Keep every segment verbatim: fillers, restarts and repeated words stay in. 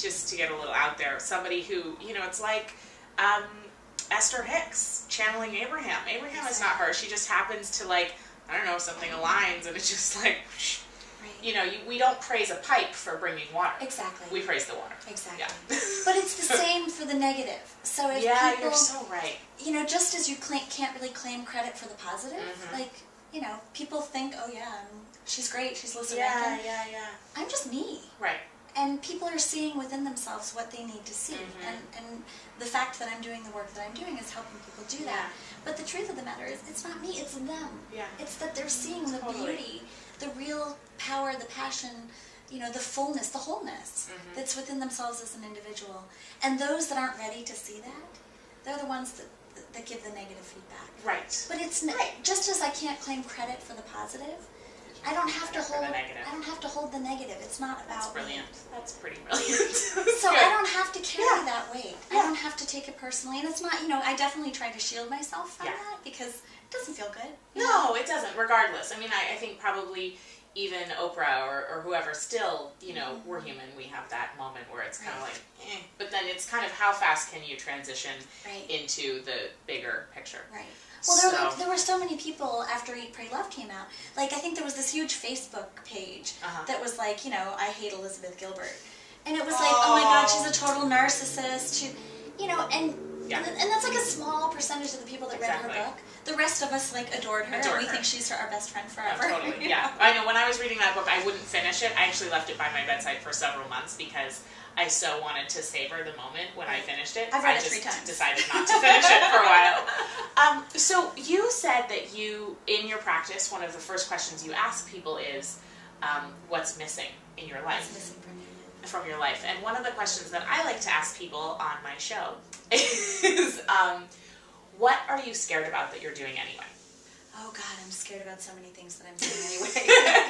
just to get a little out there, somebody who, you know, it's like um, Esther Hicks channeling Abraham. Abraham is not her. She just happens to, like, I don't know, something aligns, and it's just like, right. you know, you, we don't praise a pipe for bringing water. Exactly. We praise the water. Exactly. Yeah. But it's the same for the negative. So if yeah, people, you're so right. You know, just as you claim, can't really claim credit for the positive, mm-hmm. like, you know, people think, oh yeah, I'm, she's great, she's Lissa Yeah, Rankin. yeah, yeah. I'm just me. Right. And people are seeing within themselves what they need to see. Mm-hmm. And, and the fact that I'm doing the work that I'm doing is helping people do that. Yeah. But the truth of the matter is, it's not me, it's them. Yeah. It's that they're seeing Totally. the beauty, the real power, the passion, you know, the fullness, the wholeness mm-hmm. that's within themselves as an individual. And those that aren't ready to see that, they're the ones that, that give the negative feedback. Right. But it's n- right. just as I can't claim credit for the positive, I don't have to hold. I don't have to hold the negative. It's not That's about brilliant. me. That's pretty brilliant. So I don't have to carry Yeah. that weight. Yeah. I don't have to take it personally, and it's not. You know, I definitely try to shield myself from Yeah. that because it doesn't feel good. No, it doesn't. Regardless, I mean, I, I think probably even Oprah or, or whoever, still, you know, mm-hmm. we're human. We have that moment where it's kind of Right. like, eh. But then it's kind of how fast can you transition Right. into the bigger picture? Right. Well, there, So- were, there were so many people after Eat, Pray, Love came out. Like, I think there was this huge Facebook page Uh-huh. that was like, you know, I hate Elizabeth Gilbert. And it was like, oh, my God, she's a total narcissist. She, you know, and Yeah. and, and that's like a small percentage of the people that Exactly. read her book. The rest of us, like, adored her, Adore and we her. think she's our best friend No, forever. totally. Yeah. I know when I was reading that book, I wouldn't finish it. I actually left it by my bedside for several months because I so wanted to savor the moment when I finished it. I've read I it just three times. decided not to finish it for a while. Um, so you said that you, in your practice, one of the first questions you ask people is, um, what's missing in your life? What's missing from you? From your life. And one of the questions that I like to ask people on my show is, um, what are you scared about that you're doing anyway? Oh, God, I'm scared about so many things that I'm doing anyway.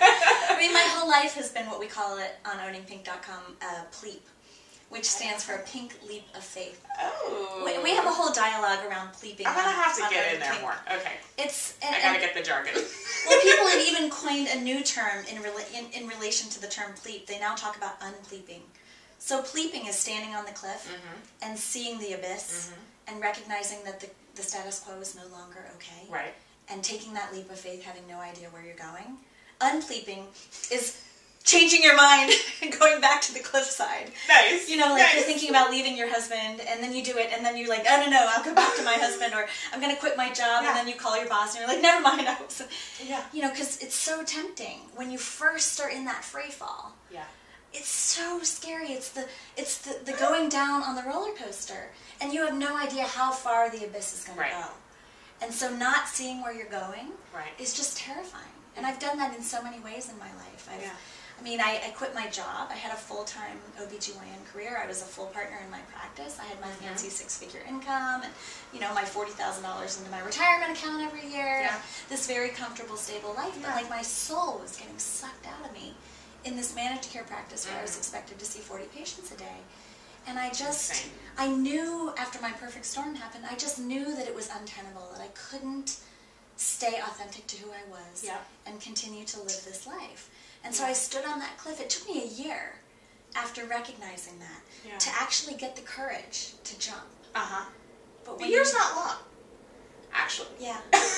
I mean, my whole life has been what we call it on owning pink dot com, uh, PLEAP, which stands for Pink Leap of Faith. Oh. We, we have a whole dialogue around pleeping. I'm going to on- have to on get Owning in there Pink. more. Okay. It's, and, I got to and- get the jargon. Well, people have even coined a new term in, rela- in, in relation to the term pleep. They now talk about unpleeping. So pleeping is standing on the cliff mm-hmm. and seeing the abyss mm-hmm. and recognizing that the, the status quo is no longer okay. Right. And taking that leap of faith, having no idea where you're going. Unpleeping is changing your mind and going back to the cliffside. Nice. You know, like nice. you're thinking about leaving your husband, and then you do it, and then you're like, oh, no, no, I'll go back to my husband, or I'm going to quit my job, Yeah. and then you call your boss, and you're like, never mind. I was... Yeah. You know, because it's so tempting when you first are in that free fall. Yeah. It's so scary. It's the it's the, the going down on the roller coaster, and you have no idea how far the abyss is going Right. to go. And so not seeing where you're going Right. is just terrifying. And I've done that in so many ways in my life. I've, Yeah. I mean, I, I quit my job. I had a full-time O B G Y N career. I was a full partner in my practice. I had my Mm-hmm. fancy six-figure income and, you know, my forty thousand dollars into my retirement account every year. Yeah. And this very comfortable, stable life. Yeah. But, like, my soul was getting sucked out of me in this managed care practice where I was Mhm. expected to see forty patients a day. And I just, Insane. I knew after my perfect storm happened, I just knew that it was untenable, that I couldn't stay authentic to who I was Yeah. and continue to live this life. And so I stood on that cliff. It took me a year after recognizing that Yeah. to actually get the courage to jump. Uh-huh. But The when year's you, not long, actually. yeah.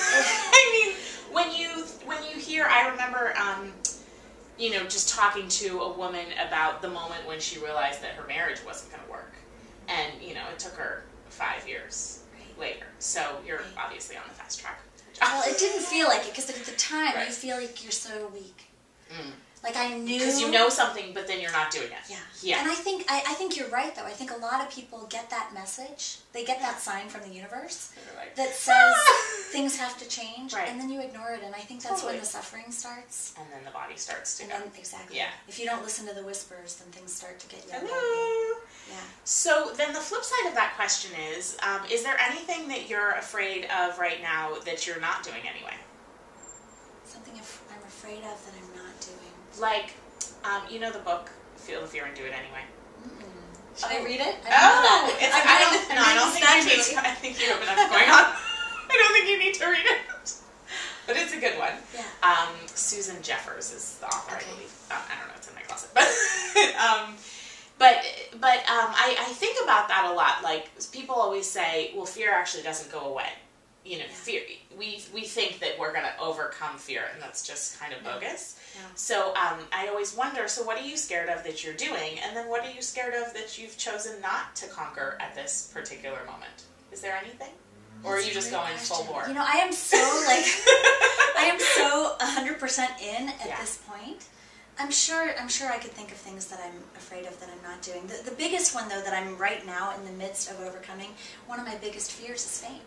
I mean, when you when you hear, I remember, um, you know, just talking to a woman about the moment when she realized that her marriage wasn't going to work, and you know, it took her five years Right. later. So you're Right. obviously on the fast track. Well, it didn't feel like it because at the time Right. you feel like you're so weak. Mm. Like I knew Because you know something, but then you're not doing it. Yeah. Yeah. And I think I, I think you're right though. I think a lot of people get that message. They get that sign from the universe They're like, that says things have to change, Right. and then you ignore it. And I think that's Totally. when the suffering starts. and then the body starts to And go. then exactly. Yeah. If you don't listen to the whispers, then things start to get yelled at you. Hello. Yeah. So then the flip side of that question is, um, is there anything that you're afraid of right now that you're not doing anyway? Something af- I'm afraid of that I'm not doing. Like, um, you know the book, Feel the Fear and Do It Anyway? Mm-mm. Should I Oh. read it? I Oh, don't know that. it's, I'm I doing don't, the- no, I I'm don't doing think you the need to, I think you have enough going on. I don't think you need to read it. But it's a good one. Yeah. Um, Susan Jeffers is the author, Okay. I believe. Um, I don't know, it's in my closet. But, um, But but um, I, I think about that a lot. Like, people always say, well, fear actually doesn't go away. You know, yeah. fear. We we think that we're going to overcome fear, and that's just kind of no. bogus. No. So um, I always wonder, so what are you scared of that you're doing? And then what are you scared of that you've chosen not to conquer at this particular moment? Is there anything? Or are you just going full bore? You know, I am so, like, I am so one hundred percent in at yeah. this point. I'm sure I'm sure I could think of things that I'm afraid of that I'm not doing. The, the biggest one, though, that I'm right now in the midst of overcoming, one of my biggest fears is fame.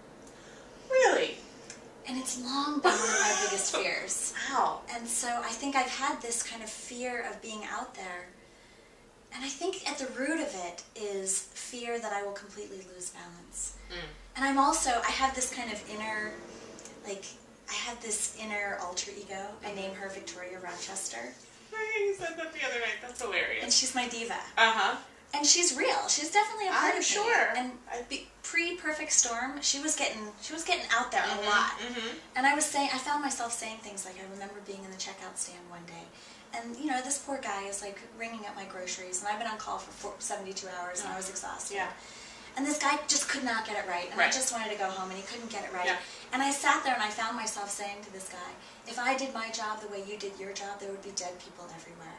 Really? And it's long been one of my biggest fears. Wow. And so I think I've had this kind of fear of being out there. And I think at the root of it is fear that I will completely lose balance. Mm. And I'm also, I have this kind of inner, like, I have this inner alter ego. I name her Victoria Rochester. You said that the other night. That's hilarious. And she's my diva. Uh-huh. And she's real. She's definitely a part I'm of sure. me. And be, pre-Perfect Storm, she was getting she was getting out there mm-hmm, a lot. Mm-hmm. And I was saying, I found myself saying things like, I remember being in the checkout stand one day, and you know, this poor guy is like ringing up my groceries, and I've been on call for four, seventy-two hours, and I was exhausted. Yeah. And this guy just could not get it right, and right. I just wanted to go home, and he couldn't get it right. Yeah. And I sat there, and I found myself saying to this guy, if I did my job the way you did your job, there would be dead people everywhere.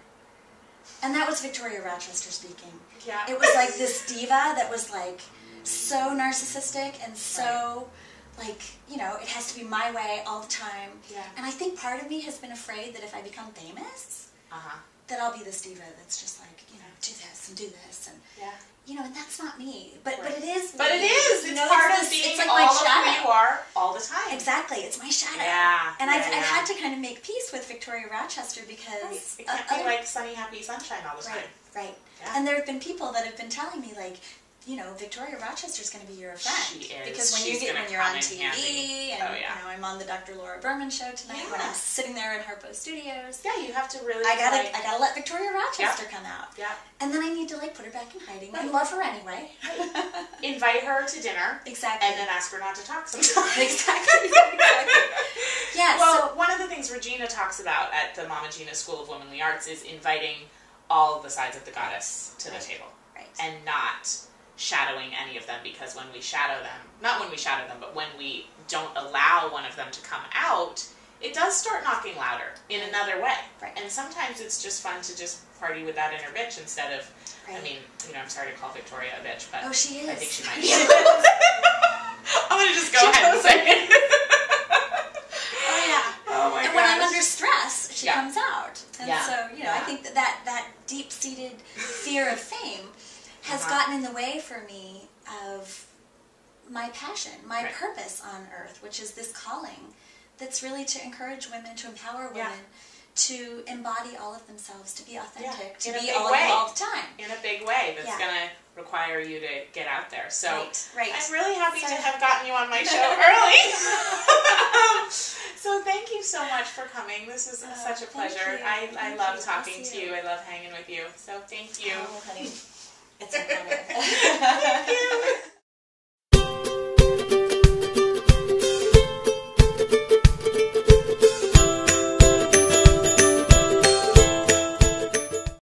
And that was Victoria Rochester speaking. Yeah. It was like this diva that was like so narcissistic and so right. like, you know, it has to be my way all the time. Yeah. And I think part of me has been afraid that if I become famous, uh-huh. that I'll be this diva that's just like, you know, do this and do this and yeah. you know, and that's not me. But right. but it is me. But it is. It's you know, part it's of this, being it's like all my of shadow. who you are all the time. Exactly. It's my shadow. Yeah. And yeah, I've, yeah. I've had to kind of make peace with Victoria Rochester because right. It can't uh, be other, like sunny, happy sunshine all the time. Right, right. Yeah. And there have been people that have been telling me, like, you know, Victoria Rochester's going to be your friend. She is. Because when She's you get when you're on T V, handy. and oh, yeah. you know, I'm on the Doctor Laura Berman show tonight. Yeah. When I'm sitting there in Harpo Studios. Yeah, you have to really. I gotta, like, I gotta let Victoria Rochester yeah. come out. Yeah. And then I need to like put her back in hiding right. and love her anyway. Invite her to dinner. Exactly. And then ask her not to talk sometimes. exactly. exactly. Yeah. Well, so, one of the things Regina talks about at the Mama Gina School of Womanly Arts is inviting all of the sides of the goddess to right. the table. Right. And not shadowing any of them, because when we shadow them, not when we shadow them, but when we don't allow one of them to come out, it does start knocking louder in right. another way. Right. And sometimes it's just fun to just party with that inner bitch instead of, right. I mean, you know, I'm sorry to call Victoria a bitch, but oh, she is. I think she might be. I'm going to just go she ahead and say it. oh, yeah. Oh, my And gosh. when I'm under stress, she yeah. comes out. And yeah. so, you know, yeah. I think that that, that deep-seated fear of fame has uh-huh. gotten in the way for me of my passion, my right. purpose on earth, which is this calling that's really to encourage women, to empower women, yeah. to embody all of themselves, to be authentic, yeah. to in be a big all way. all the time. In a big way that's yeah. going to require you to get out there. So right, right. I'm really happy so, to have gotten you on my show early. So thank you so much for coming. This was oh, such a pleasure. I, I thank love you. talking I'll to you. you. I love hanging with you. So thank you. Oh, honey. It's an honor.